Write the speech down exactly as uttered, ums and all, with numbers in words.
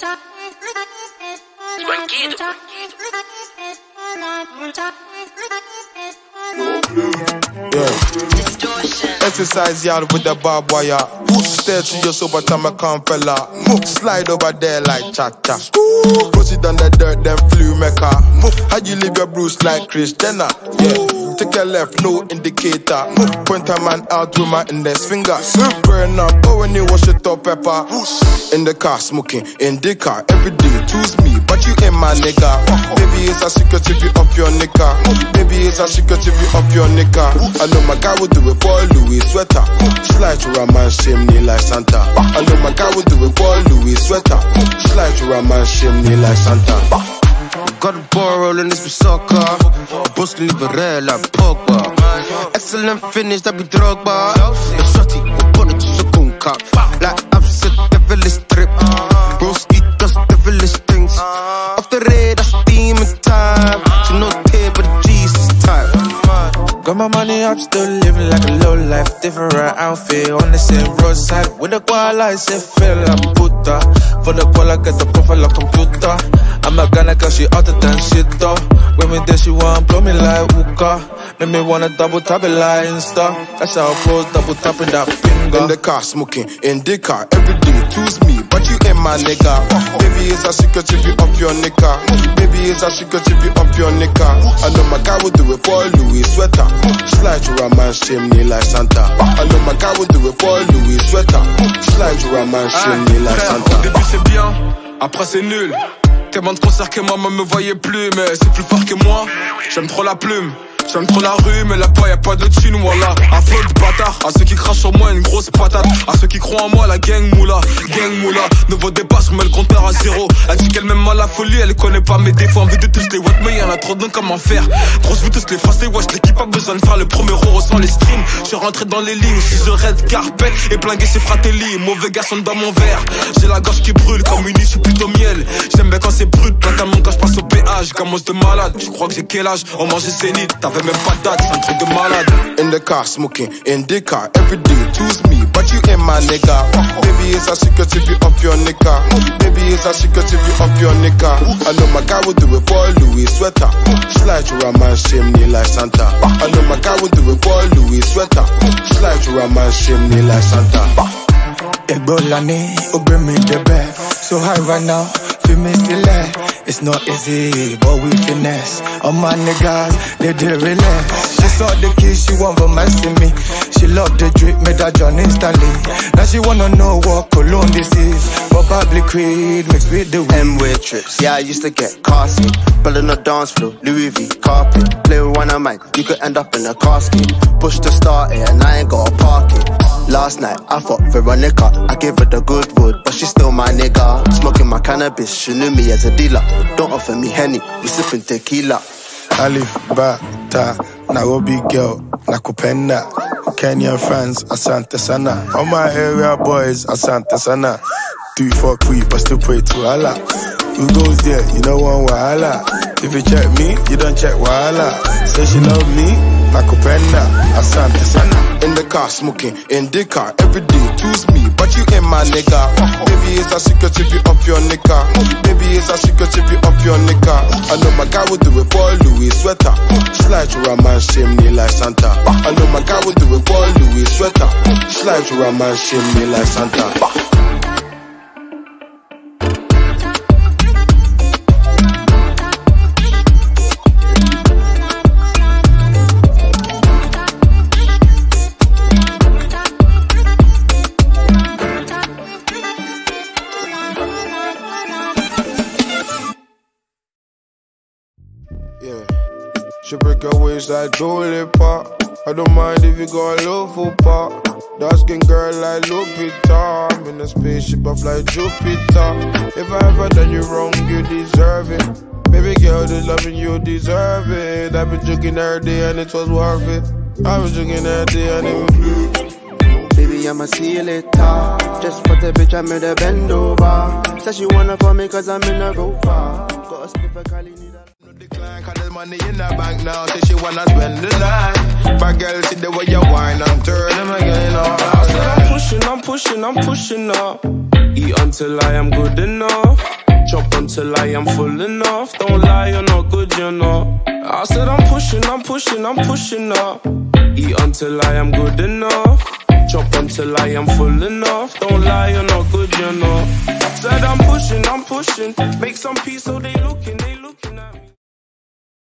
Spankito. Yeah. Diztortion. Exercise yard with the barbed wire. Stare to your sober time I come fella. Slide over there like cha-cha. Rosie down the dirt, then flew Mecca. How you leave your bruise like Kris Jenner? Yeah. Take a left, no indicator. Point a man out with my index finger. Burn up, go when you wash it up, pepper. In the car, smoking Indica. Every day, choose me, but you ain't my nigga. Maybe it's a secret if you up your nikkah. Maybe it's a secret if you up your nikkah. I know my guy will do it for Louis sweater. Slide to a man's chimney like Santa. I know my guy will do it for Louis sweater. Slide to a man's chimney like Santa. Got a ball rolling, this be soccer. Broski leave it red like Pogba. Excellent finish, that be Drogba. A shotty, we put it to the cup. Like I've said, devilish trip. Broski does devilish things. Off the red, that's demon time. She no tear, but the Jesus type. Got my money up, still living like a low life. Different outfit on the same roadside. With the koala, I say feel like Buddha. For the koala, get the profile like computer. I'm a gunner cause she hotter than shit though. When me there she want blow me like hookah. Make me wanna double tap it like Insta. That's how I pose, double tapping that finger. In the car smoking Indica. Every day choose me, but you ain't my nigga. Maybe it's a secret if you up your nikkah. Maybe it's a secret if you up your nikkah. I know my guy will do it for Louis sweater. Slide to a man's chimney like Santa. I know my guy will do it for Louis sweater. Slide to a man's chimney like Santa. Au début c'est bien, après c'est nul. Tellement de concerts que maman me voyait plus, mais c'est plus fort que moi. J'aime trop la plume, j'aime trop la rue, mais là-bas y'a pas de thune, voilà. Un flot de bâtard, à ceux qui crachent sur moi une grosse patate. À ceux qui croient en moi, la gang moula, gang moula. Nouveau départ, je mets le compteur à zéro. Elle dit qu'elle m'aime à la folie, elle connaît pas mes défauts. Envie de tous les watts, mais y'en a trop d'un comment faire. Gros, je veux tous les fasser, wesh, l'équipe a besoin de faire le premier euro sans les streams. Je suis rentré dans les lignes, six heures red carpet et plingué chez Fratelli. Mauvais garçon dans mon verre, j'ai la gorge qui brûle comme une issue plutôt miel. J'aime bien quand c'est brut, totalement quand je passe au péage. Commence de malade, tu crois que j'ai quel âge? On mangeait zénith, t'avais même pas de date, c'est un truc de malade. In the car smoking Indica. Every day choose me, but you ain't my nigga. Maybe it's a secret if you up your nikkah. Maybe it's a secret if you up your nikkah. I know my guy will do it for Louis sweater. Slide to a man's chimney like Santa. I know my guy will do it for Louis sweater. Slide to a man's chimney like Santa. Egbolani, ogbé me the best. So high right now, feel me still there. It's not easy, but we finesse. All my niggas, they did relax. She saw the kiss, she want romance in me. She loved the drip, made her John instantly. Now she wanna know what cologne this is. Probably creed mixed with the weed. M-way trips, yeah I used to get car sick. Blood on the dance floor, Louis V carpet. Play with one of mine, you could end up in a casket. Push to start it and I ain't gotta park it. Last night I fought Veronica, I gave her the good wood, but she's still my nigga. Smoking my cannabis, she knew me as a dealer. Don't offer me Henny, we sipping tequila. Alif, Bata, Nairobi girl, Nakupenda. Kenyan friends, Asante Sana. All my area boys, Asante Sana. Do it for free, but still pray to Allah. Who goes there, you don't want wahala. If you check me, you don't check wahala. Say she love me, Nakupenda, Asante Sana. In the car smoking Indica. Every day choose me, but you ain't my nigga. Maybe it's a secret if you up your nikkah. Maybe it's a secret if you up your nikkah. I know my guy will do it for Louis sweater. Slide to a man's chimney like Santa. I know my guy will do it for Louis sweater. Slide to a man's chimney like Santa. Yeah, she break her waist like Dolly Pop. I don't mind if you go low for pop. Dark skin girl like Lupita. I'm in a spaceship, I fly Jupiter. If I ever done you wrong, you deserve it. Baby girl, this loving you deserve it. I've been drinking every day and it was worth it. I was drinking every day and it was blue. Baby, I'ma see you later. Just for the bitch, I made a bend over. Said she wanna for me cause I'm in a rover. Got a split for Cali, need a decline, cause there's money in the bank now. Say she wanna spend the night. But girl, see the way you whine and turn them again. I'm pushing, I'm pushing, I'm pushing up. Eat until I am good enough. until I am full enough. Don't lie, you're not good, you're not. I said I'm pushing, I'm pushing, I'm pushing up. Eat until I am good enough. Chop until I am full enough. Don't lie, you're not good, you're not. Said I'm pushing, I'm pushing. Make some peace so they looking, they